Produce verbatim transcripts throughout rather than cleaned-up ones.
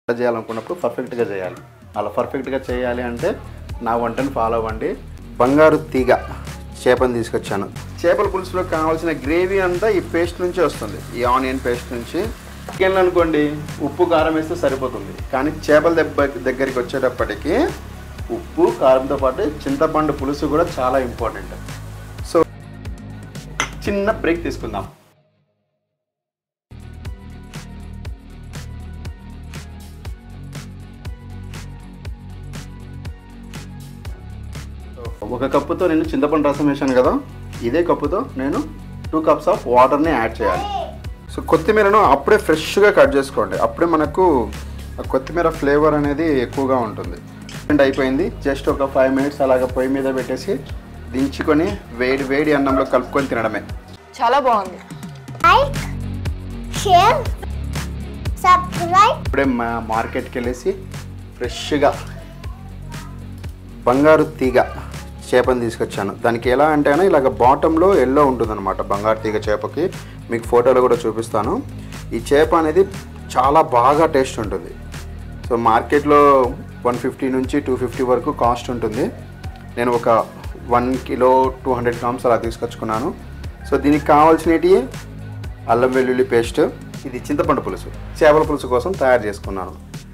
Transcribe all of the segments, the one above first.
చేయాలనుకున్నప్పుడు పర్ఫెక్ట్గా చేయాలి. అలా పర్ఫెక్ట్గా చేయాలి అంటే నా వంటను ఫాలో అవ్వండి. బంగారు తీగ చేపను తీసుకొచ్చాను. చేపల పులుసులో కావాల్సిన గ్రేవీ అంతా ఈ పేస్ట్ నుంచి వస్తుంది, ఈ ఆనియన్ పేస్ట్ నుంచి. చికెన్ అనుకోండి ఉప్పు కారం వేస్తే సరిపోతుంది, కానీ చేపల దెబ్బ దగ్గరికి వచ్చేటప్పటికి ఉప్పు కారంతో పాటు చింతపండు పులుసు కూడా చాలా ఇంపార్టెంట్. సో చిన్న బ్రేక్ తీసుకుందాం. ఒక కప్పుతో నేను చింతపండు రసం వేసాను కదా, ఇదే కప్పుతో నేను టూ కప్స్ ఆఫ్ వాటర్ని యాడ్ చేయాలి. సో కొత్తిమీరను అప్పుడే ఫ్రెష్గా కట్ చేసుకోండి, అప్పుడే మనకు కొత్తిమీర ఫ్లేవర్ అనేది ఎక్కువగా ఉంటుంది. అండ్ అయిపోయింది. జస్ట్ ఒక ఫైవ్ మినిట్స్ అలాగ పొయ్యి మీద పెట్టేసి దించుకొని వేడి వేడి అన్నంలో కలుపుకొని తినడమే. చాలా బాగుంది. ఇప్పుడే మా మార్కెట్కి వెళ్ళేసి ఫ్రెష్గా బంగారు తీగ చేపను తీసుకొచ్చాను. దానికి ఎలా అంటే ఇలాగ బాటంలో ఎల్లో ఉంటుంది అనమాట బంగారు తీగ చేపకి. మీకు ఫోటోలో కూడా చూపిస్తాను. ఈ చేప అనేది చాలా బాగా టేస్ట్ ఉంటుంది. సో మార్కెట్లో వన్ ఫిఫ్టీ నుంచి టూ ఫిఫ్టీ వరకు కాస్ట్ ఉంటుంది. నేను ఒక one kilo two hundred grams అలా తీసుకొచ్చుకున్నాను. సో దీనికి కావాల్సినవి అల్లం వెల్లుల్లి పేస్ట్, ఇది చింతపండు పులుసు, చేపల పులుసు కోసం తయారు చేసుకున్నాను.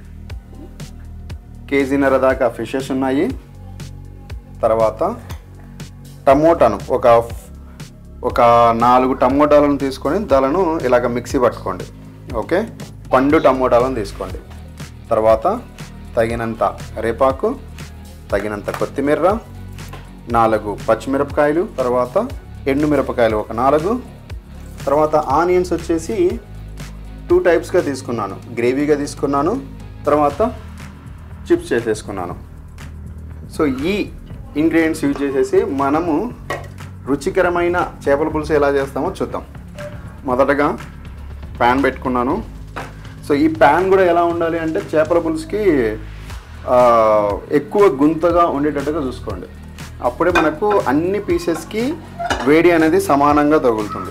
కేజీన్నర దాకా ఫిషెస్ ఉన్నాయి. తర్వాత టమోటాను ఒక ఒక నాలుగు టమోటాలను తీసుకొని దాలను ఇలాగ మిక్సీ పట్టుకోండి. ఓకే, పండు టమోటాలను తీసుకోండి. తర్వాత తగినంత కరివేపాకు, తగినంత కొత్తిమీర, నాలుగు పచ్చిమిరపకాయలు, తర్వాత ఎండుమిరపకాయలు ఒక నాలుగు, తర్వాత ఆనియన్స్ వచ్చేసి టూ టైప్స్గా తీసుకున్నాను. గ్రేవీగా తీసుకున్నాను, తర్వాత చిప్స్ చేసేసుకున్నాను. సో ఈ ఇంగ్రీడియంట్స్ యూజ్ చేసేసి మనము రుచికరమైన చేపల పులుసు ఎలా చేస్తామో చూద్దాం. మొదటగా ప్యాన్ పెట్టుకున్నాను. సో ఈ ప్యాన్ కూడా ఎలా ఉండాలి అంటే చేపల పులుసుకి ఎక్కువ గుంతగా ఉండేటట్టుగా చూసుకోండి. అప్పుడే మనకు అన్ని పీసెస్కి వేడి అనేది సమానంగా తగులుతుంది.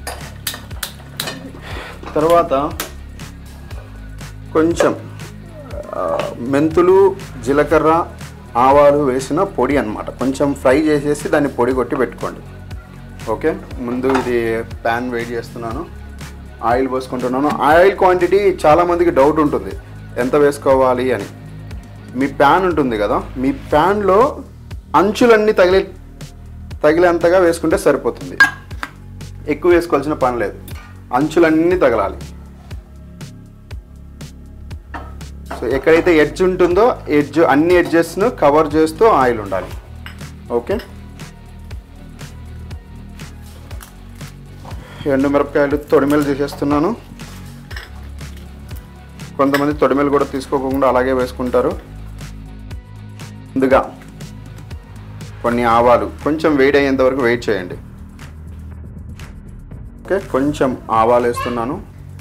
తర్వాత కొంచెం మెంతులు, జీలకర్ర, ఆవాలు వేసిన పొడి అన్నమాట, కొంచెం ఫ్రై చేసేసి దాన్ని పొడి కొట్టి పెట్టుకోండి. ఓకే, ముందు ఇది ప్యాన్ వేడి చేస్తున్నాను, ఆయిల్ పోసుకుంటున్నాను. ఆయిల్ క్వాంటిటీ చాలామందికి డౌట్ ఉంటుంది ఎంత వేసుకోవాలి అని. మీ ప్యాన్ ఉంటుంది కదా, మీ ప్యాన్లో అంచులన్నీ తగిలే తగిలేంతగా వేసుకుంటే సరిపోతుంది. ఎక్కువ వేసుకోవాల్సిన పని లేదు, అంచులన్నీ తగలాలి. సో ఎక్కడైతే ఎడ్జ్ ఉంటుందో ఎడ్జ్ అన్ని ఎడ్జెస్ను కవర్ చేస్తూ ఆయిల్ ఉండాలి. ఓకే, ఎండు మిరపకాయలు తొడిమెలు తీసేస్తున్నాను. కొంతమంది తొడిమెలు కూడా తీసుకోకుండా అలాగే వేసుకుంటారు. ముందుగా కొన్ని ఆవాలు కొంచెం వేడి అయ్యేంత వరకు వెయిట్ చేయండి. ఓకే, కొంచెం ఆవాలు వేస్తున్నాను.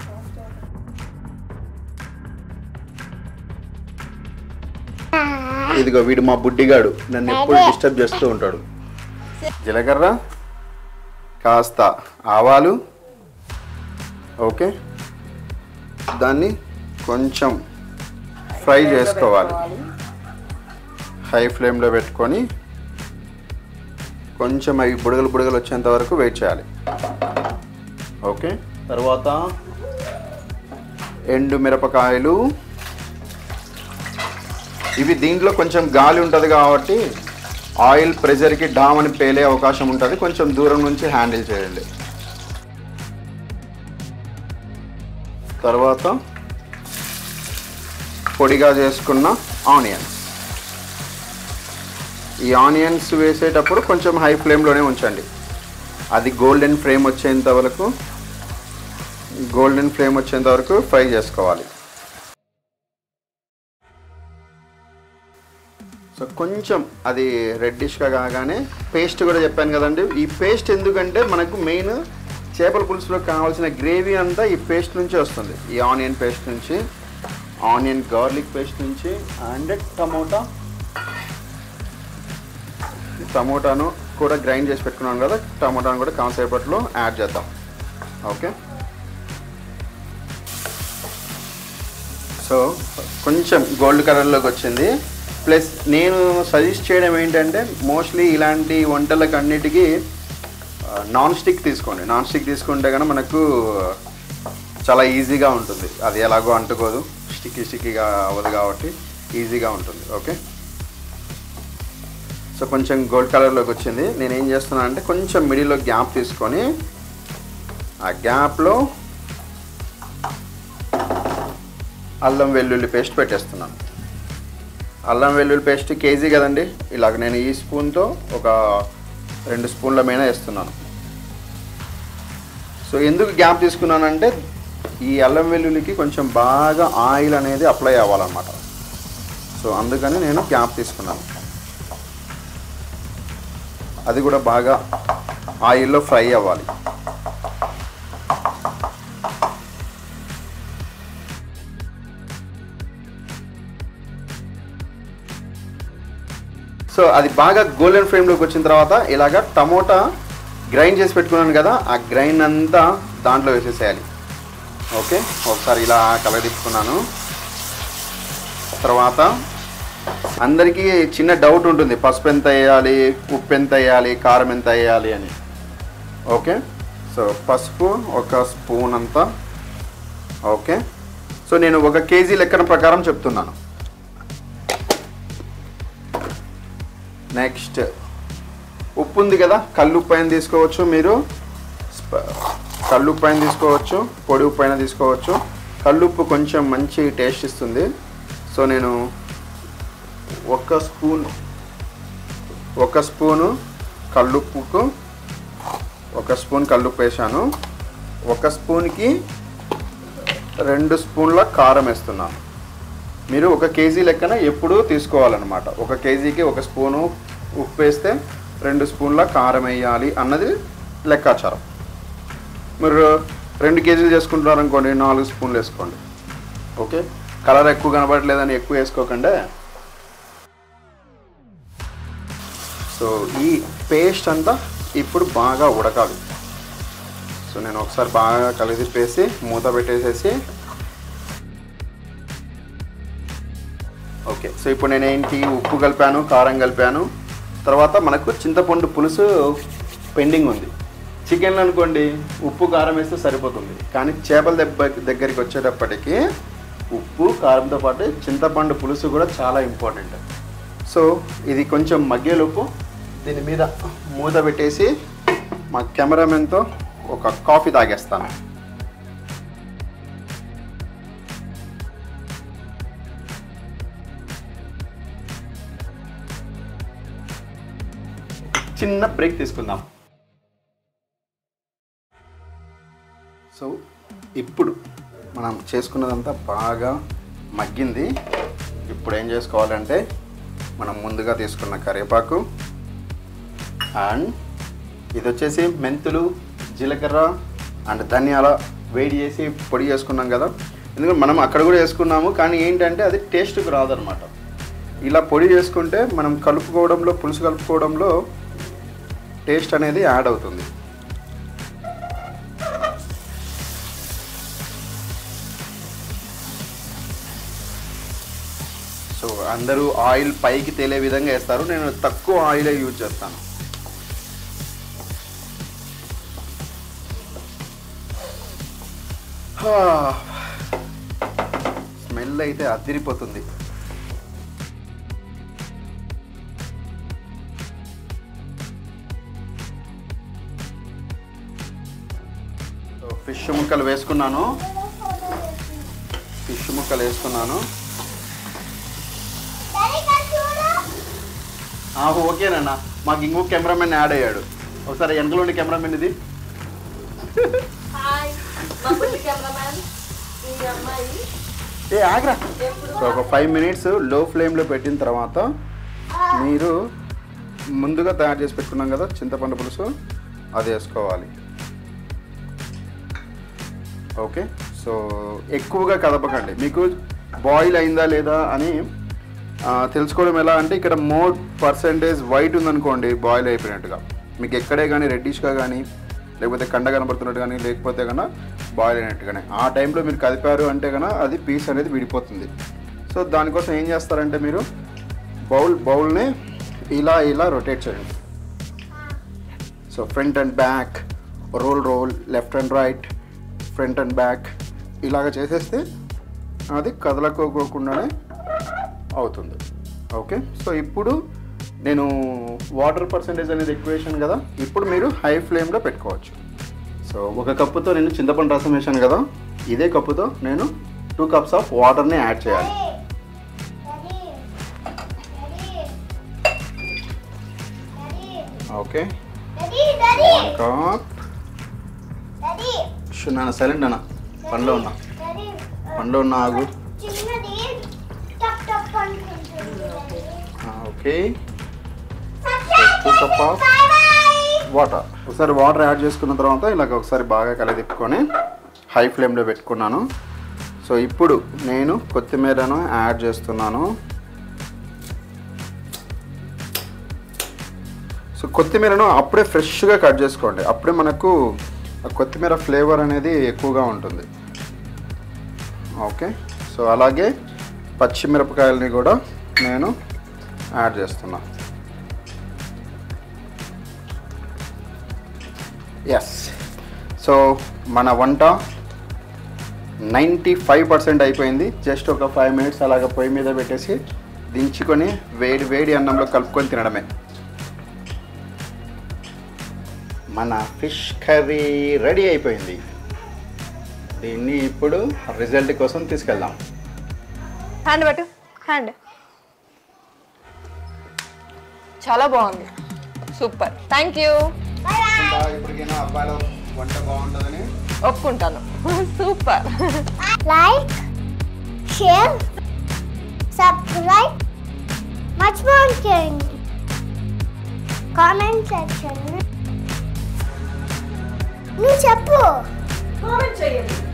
ఇదిగో వీడు మా బుడ్డిగాడు, నన్ను ఎప్పుడు డిస్టర్బ్ చేస్తూ ఉంటాడు. జీలకర్ర, కాస్త ఆవాలు. ఓకే, దాన్ని కొంచెం ఫ్రై చేసుకోవాలి. హై ఫ్లేమ్లో పెట్టుకొని కొంచెం అవి బుడగలు బుడగలు వచ్చేంత వరకు వెయిట్ చేయాలి. ఓకే, తర్వాత ఎండు మిరపకాయలు. ఇవి దీంట్లో కొంచెం గాలి ఉంటుంది కాబట్టి ఆయిల్ ప్రెషర్కి డామ్ అని పేలే అవకాశం ఉంటుంది, కొంచెం దూరం నుంచి హ్యాండిల్ చేయండి. తర్వాత పొడిగా చేసుకున్న ఆనియన్స్. ఈ ఆనియన్స్ వేసేటప్పుడు కొంచెం హై ఫ్లేమ్లోనే ఉంచండి. అది గోల్డెన్ ఫ్లేమ్ వచ్చేంత వరకు గోల్డెన్ ఫ్లేమ్ వచ్చేంత వరకు ఫ్రై చేసుకోవాలి. సో కొంచెం అది రెడ్డిష్గా కాగానే పేస్ట్ కూడా చెప్పాను కదండి. ఈ పేస్ట్ ఎందుకంటే మనకు మెయిన్ చేపల పులుసులో కావాల్సిన గ్రేవీ అంతా ఈ పేస్ట్ నుంచి వస్తుంది. ఈ ఆనియన్ పేస్ట్ నుంచి, ఆనియన్ గార్లిక్ పేస్ట్ నుంచి, అండ్ టమోటా టమోటాను కూడా గ్రైండ్ చేసి పెట్టుకున్నాను కదా, టమోటాను కూడా కాసేపట్లో యాడ్ చేద్దాం. ఓకే, సో కొంచెం గోల్డ్ కలర్లోకి వచ్చింది. ప్లస్ నేను సజెస్ట్ చేయడం ఏంటంటే మోస్ట్లీ ఇలాంటి వంటలకు అన్నిటికీ నాన్ స్టిక్ తీసుకోండి. నాన్ స్టిక్ తీసుకుంటే కనుక మనకు చాలా ఈజీగా ఉంటుంది. అది ఎలాగో అంటుకోదు, స్టిక్కీ స్టిక్కీగా అవ్వదు కాబట్టి ఈజీగా ఉంటుంది. ఓకే, సో కొంచెం గోల్డ్ కలర్లోకి వచ్చింది. నేను ఏం చేస్తున్నాను అంటే కొంచెం మిడిల్లో గ్యాప్ తీసుకొని ఆ గ్యాప్లో అల్లం వెల్లుల్లి పేస్ట్ పెట్టేస్తున్నాను. అల్లం వెల్లుల్లి పేస్ట్ కేజీ కదండి, ఇలాగ నేను ఈ స్పూన్తో ఒక రెండు స్పూన్ల మీద వేస్తున్నాను. సో ఎందుకు గ్యాప్ తీసుకున్నానంటే ఈ అల్లం వెల్లుల్లికి కొంచెం బాగా ఆయిల్ అనేది అప్లై అవ్వాలన్నమాట. సో అందుకని నేను గ్యాప్ తీసుకున్నాను. అది కూడా బాగా ఆయిల్లో ఫ్రై అవ్వాలి. సో అది బాగా గోల్డెన్ ఫ్లేమ్లోకి వచ్చిన తర్వాత ఇలాగ టమోటా గ్రైండ్ చేసి పెట్టుకున్నాను కదా, ఆ గ్రైండ్ అంతా దాంట్లో వేసేసేయాలి. ఓకే, ఒకసారి ఇలా కలగదిప్పుకున్నాను. తర్వాత అందరికీ చిన్న డౌట్ ఉంటుంది, పసుపు ఎంత వేయాలి, ఉప్పు ఎంత వేయాలి, కారం ఎంత వేయాలి అని. ఓకే, సో పసుపు ఒక స్పూన్ అంతా. ఓకే, సో నేను ఒక కేజీ లెక్కన ప్రకారం చెప్తున్నాను. నెక్స్ట్ ఉప్పు ఉంది కదా, కల్లుప్పు అయినా తీసుకోవచ్చు, మీరు కల్లుప్పు అయినా తీసుకోవచ్చు, పొడి ఉప్పు అయినా తీసుకోవచ్చు. కల్లుప్పు కొంచెం మంచి టేస్ట్ ఇస్తుంది. సో నేను ఒక స్పూన్ ఒక స్పూను కల్లుప్పుకు ఒక స్పూన్ కల్లుప్పు వేసాను. ఒక స్పూన్కి రెండు స్పూన్ల కారం వేస్తున్నాను. మీరు ఒక కేజీ లెక్కన ఎప్పుడూ తీసుకోవాలన్నమాట. ఒక కేజీకి ఒక స్పూను ఉప్పు వేస్తే రెండు స్పూన్ల కారం వేయాలి అన్నది లెక్కాచారం. మీరు రెండు కేజీలు చేసుకుంటున్నారు అనుకోండి, నాలుగు స్పూన్లు వేసుకోండి. ఓకే, కలర్ ఎక్కువ కనబడలేదని ఎక్కువ వేసుకోకండి. సో ఈ పేస్ట్ అంతా ఇప్పుడు బాగా ఉడకాలి. సో నేను ఒకసారి బాగా కలిపేసి మూత పెట్టేసేసి, ఓకే, సో ఇప్పుడు నేను ఏంటి ఉప్పు కలిపాను, కారం కలిపాను. తర్వాత మనకు చింతపండు పులుసు పెండింగ్ ఉంది. చికెన్లో అనుకోండి ఉప్పు కారం వేస్తే సరిపోతుంది, కానీ చేపల దెబ్బ దగ్గరికి వచ్చేటప్పటికి ఉప్పు కారంతో పాటు చింతపండు పులుసు కూడా చాలా ఇంపార్టెంట్. సో ఇది కొంచెం మగ్గేలోపు దీని మీద మూత పెట్టేసి మా కెమెరామెన్తో ఒక కాఫీ తాగేస్తాను. చిన్న బ్రేక్ తీసుకుందాం. సో ఇప్పుడు మనం చేసుకున్నదంతా బాగా మగ్గింది. ఇప్పుడు ఏం చేసుకోవాలంటే మనం ముందుగా తీసుకున్న కరివేపాకు అండ్ ఇది వచ్చేసి మెంతులు, జీలకర్ర అండ్ ధనియాల వేడి చేసి పొడి చేసుకున్నాం కదా. ఎందుకంటే మనం అక్కడ కూడా వేసుకున్నాము, కానీ ఏంటంటే అది టేస్ట్కి రాదనమాట. ఇలా పొడి చేసుకుంటే మనం కలుపుకోవడంలో, పులుసు కలుపుకోవడంలో టేస్ట్ అనేది యాడ్ అవుతుంది. సో అందరూ ఆయిల్ పైకి తేలే విధంగా వేస్తారు, నేను తక్కువ ఆయిలే యూజ్ చేస్తాను. స్మెల్ అయితే అదిరిపోతుంది. ఫిష్ ముక్కలు వేసుకున్నాను ఫిష్ ముక్కలు వేసుకున్నాను ఓకేనన్నా, మాకు ఇంకొక కెమెరామెన్ యాడ్ అయ్యాడు. ఒకసారి వెనకలో ఉండే కెమెరామెన్ ఇది. ఏ ఆగ్రా. సో ఒక ఫైవ్ మినిట్స్ లో ఫ్లేమ్లో పెట్టిన తర్వాత మీరు ముందుగా తయారు చేసి పెట్టుకున్నాం కదా చింతపండు పులుసు, అది వేసుకోవాలి. ఓకే, సో ఎక్కువగా కదపకండి. మీకు బాయిల్ అయిందా లేదా అని తెలుసుకోవడం ఎలా అంటే, ఇక్కడ మోర్ పర్సెంటేజ్ వైట్ ఉందనుకోండి బాయిల్ అయిపోయినట్టుగా. మీకు ఎక్కడే కానీ రెడ్డిష్గా కానీ లేకపోతే కండ కనబడుతున్నట్టు కానీ లేకపోతే కన్నా బాయిల్ అయినట్టు కానీ ఆ టైంలో మీరు కదిపారు అంటే కన్నా అది పీస్ అనేది విడిపోతుంది. సో దానికోసం ఏం చేస్తారంటే మీరు బౌల్ బౌల్ని ఇలా ఇలా రొటేట్ చేయండి. So front and back, roll roll, left and right, front and back ఇలాగ చేసేస్తే అది కదలకోకుండానే అవుతుంది. ఓకే, సో ఇప్పుడు నేను వాటర్ పర్సంటేజ్ అనేది ఎక్కువ వేసాను కదా, ఇప్పుడు మీరు హై ఫ్లేమ్లో పెట్టుకోవచ్చు. సో ఒక కప్పుతో నేను చింతపండు రసం వేసాను కదా, ఇదే కప్పుతో నేను టూ కప్స్ ఆఫ్ వాటర్ని యాడ్ చేయాలి. Okay, one cup. నాన్న సైలెంట్ అన్న, పనిలో ఉన్నా పనిలో ఉన్నా ఆగు. Okay, two cup of water. ఒకసారి వాటర్ యాడ్ చేసుకున్న తర్వాత ఇలాగ ఒకసారి బాగా కలదిప్పుకొని హై ఫ్లేమ్లో పెట్టుకున్నాను. సో ఇప్పుడు నేను కొత్తిమీరను యాడ్ చేస్తున్నాను. సో కొత్తిమీరను అప్పుడే ఫ్రెష్గా కట్ చేసుకోండి, అప్పుడే మనకు కొత్తిమీర ఫ్లేవర్ అనేది ఎక్కువగా ఉంటుంది. ఓకే, సో అలాగే పచ్చిమిరపకాయలని కూడా నేను యాడ్ చేస్తున్నా. ఎస్, సో మన వంట నైంటీ ఫైవ్ పర్సెంట్ అయిపోయింది. జస్ట్ ఒక ఫైవ్ మినిట్స్ అలాగ పొయ్యి మీద పెట్టేసి దించుకొని వేడి వేడి అన్నంలో కలుపుకొని తినడమే. మన ఫిష్ కర్రీ రెడీ అయిపోయింది. దీన్ని ఇప్పుడు రిజల్ట్ కోసం తీసుకెళ్దాం. హ్యాండ్ పట్టు, హ్యాండ్. చాలా బాగుంది, సూపర్, థ్యాంక్ యూ. ఇప్పటికైనా అబ్బాయిల వంట బాగుంటుందని ఒప్పుకుంటాను. సూపర్. లైక్, షేర్, సబ్స్క్రైబ్ మర్చిపోకండి. కామెంట్ సెక్షన్ నువ్వు చెప్పు. కామెంట్ చేయండి.